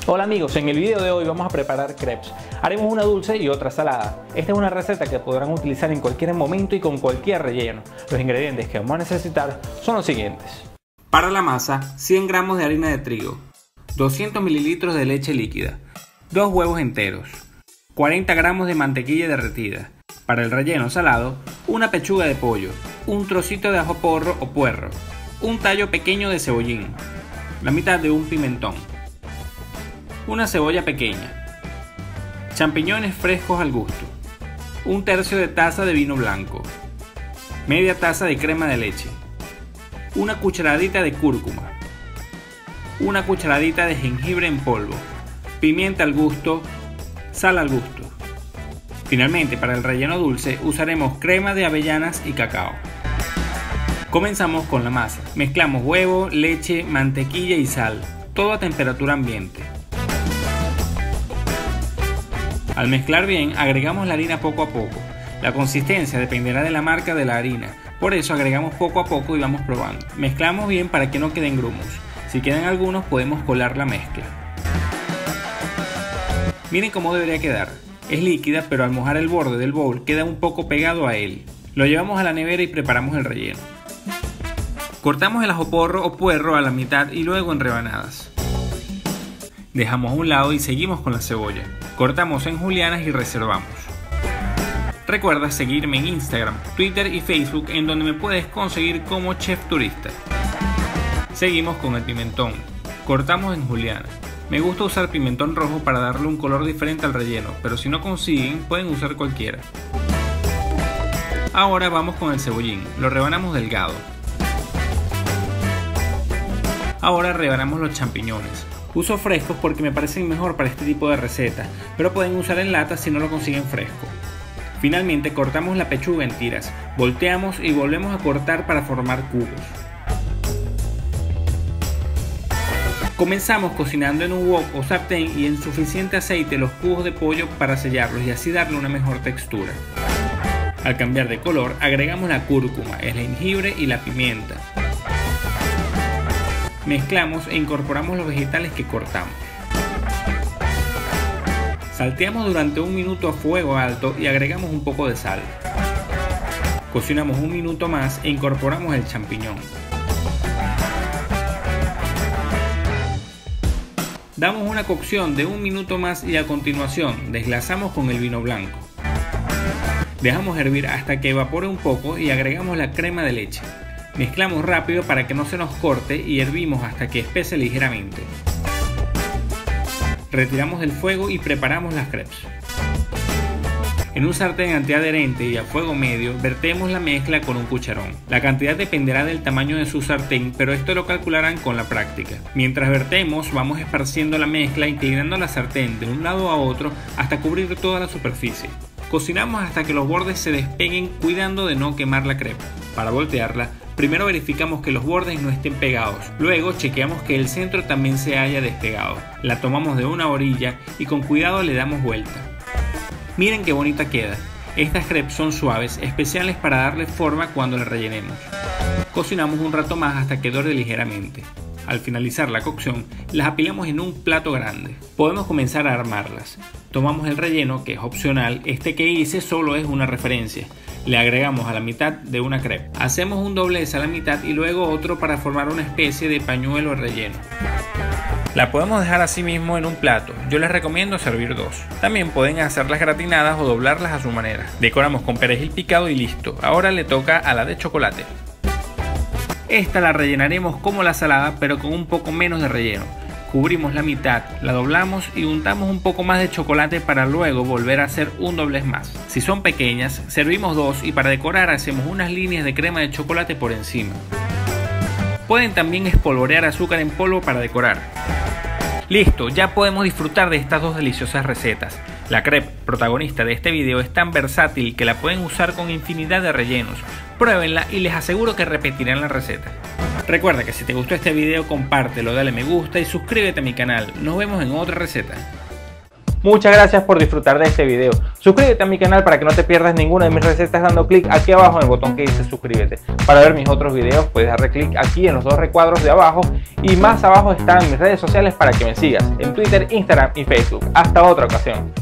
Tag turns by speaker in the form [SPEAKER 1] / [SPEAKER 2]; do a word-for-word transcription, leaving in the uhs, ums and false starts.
[SPEAKER 1] Hola amigos, en el video de hoy vamos a preparar crepes. Haremos una dulce y otra salada. Esta es una receta que podrán utilizar en cualquier momento y con cualquier relleno. Los ingredientes que vamos a necesitar son los siguientes.
[SPEAKER 2] Para la masa, cien gramos de harina de trigo, doscientos mililitros de leche líquida, dos huevos enteros, cuarenta gramos de mantequilla derretida. Para el relleno salado, una pechuga de pollo, un trocito de ajo porro o puerro, un tallo pequeño de cebollín, la mitad de un pimentón, una cebolla pequeña, champiñones frescos al gusto, un tercio de taza de vino blanco, media taza de crema de leche, una cucharadita de cúrcuma, una cucharadita de jengibre en polvo, pimienta al gusto, sal al gusto. Finalmente, para el relleno dulce usaremos crema de avellanas y cacao. Comenzamos con la masa. Mezclamos huevo, leche, mantequilla y sal, todo a temperatura ambiente. Al mezclar bien, agregamos la harina poco a poco. La consistencia dependerá de la marca de la harina, por eso agregamos poco a poco y vamos probando. Mezclamos bien para que no queden grumos. Si quedan algunos, podemos colar la mezcla. Miren cómo debería quedar. Es líquida, pero al mojar el borde del bowl queda un poco pegado a él. Lo llevamos a la nevera y preparamos el relleno. Cortamos el ajo porro o puerro a la mitad y luego en rebanadas. Dejamos a un lado y seguimos con la cebolla. Cortamos en julianas y reservamos. Recuerda seguirme en Instagram, Twitter y Facebook, en donde me puedes conseguir como Chef Turista. Seguimos con el pimentón. Cortamos en julianas. Me gusta usar pimentón rojo para darle un color diferente al relleno, pero si no consiguen, pueden usar cualquiera. Ahora vamos con el cebollín. Lo rebanamos delgado. Ahora rebanamos los champiñones. Uso frescos porque me parecen mejor para este tipo de receta, pero pueden usar en lata si no lo consiguen fresco. Finalmente cortamos la pechuga en tiras, volteamos y volvemos a cortar para formar cubos. Comenzamos cocinando en un wok o sartén y en suficiente aceite los cubos de pollo para sellarlos y así darle una mejor textura. Al cambiar de color agregamos la cúrcuma, el jengibre y la pimienta. Mezclamos e incorporamos los vegetales que cortamos. Salteamos durante un minuto a fuego alto y agregamos un poco de sal. Cocinamos un minuto más e incorporamos el champiñón. Damos una cocción de un minuto más y a continuación desglasamos con el vino blanco. Dejamos hervir hasta que evapore un poco y agregamos la crema de leche. Mezclamos rápido para que no se nos corte y hervimos hasta que espese ligeramente. Retiramos del fuego y preparamos las crepes. En un sartén antiadherente y a fuego medio vertemos la mezcla con un cucharón. La cantidad dependerá del tamaño de su sartén, pero esto lo calcularán con la práctica. Mientras vertemos, vamos esparciendo la mezcla inclinando la sartén de un lado a otro hasta cubrir toda la superficie. Cocinamos hasta que los bordes se despeguen, cuidando de no quemar la crepe. Para voltearla, primero verificamos que los bordes no estén pegados, luego chequeamos que el centro también se haya despegado. La tomamos de una orilla y con cuidado le damos vuelta. Miren qué bonita queda. Estas crepes son suaves, especiales para darle forma cuando las rellenemos. Cocinamos un rato más hasta que dore ligeramente. Al finalizar la cocción, las apilamos en un plato grande. Podemos comenzar a armarlas. Tomamos el relleno, que es opcional, este que hice solo es una referencia. Le agregamos a la mitad de una crepe. Hacemos un doblez a la mitad y luego otro para formar una especie de pañuelo relleno. La podemos dejar así mismo en un plato. Yo les recomiendo servir dos. También pueden hacerlas gratinadas o doblarlas a su manera. Decoramos con perejil picado y listo. Ahora le toca a la de chocolate. Esta la rellenaremos como la salada, pero con un poco menos de relleno. Cubrimos la mitad, la doblamos y untamos un poco más de chocolate para luego volver a hacer un doblez más. Si son pequeñas, servimos dos y para decorar hacemos unas líneas de crema de chocolate por encima. Pueden también espolvorear azúcar en polvo para decorar. Listo, ya podemos disfrutar de estas dos deliciosas recetas. La crepe, protagonista de este video, es tan versátil que la pueden usar con infinidad de rellenos. Pruébenla y les aseguro que repetirán la receta. Recuerda que si te gustó este video, compártelo, dale me gusta y suscríbete a mi canal. Nos vemos en otra receta.
[SPEAKER 1] Muchas gracias por disfrutar de este video. Suscríbete a mi canal para que no te pierdas ninguna de mis recetas dando clic aquí abajo en el botón que dice suscríbete. Para ver mis otros videos puedes darle clic aquí en los dos recuadros de abajo y más abajo están mis redes sociales para que me sigas en Twitter, Instagram y Facebook. Hasta otra ocasión.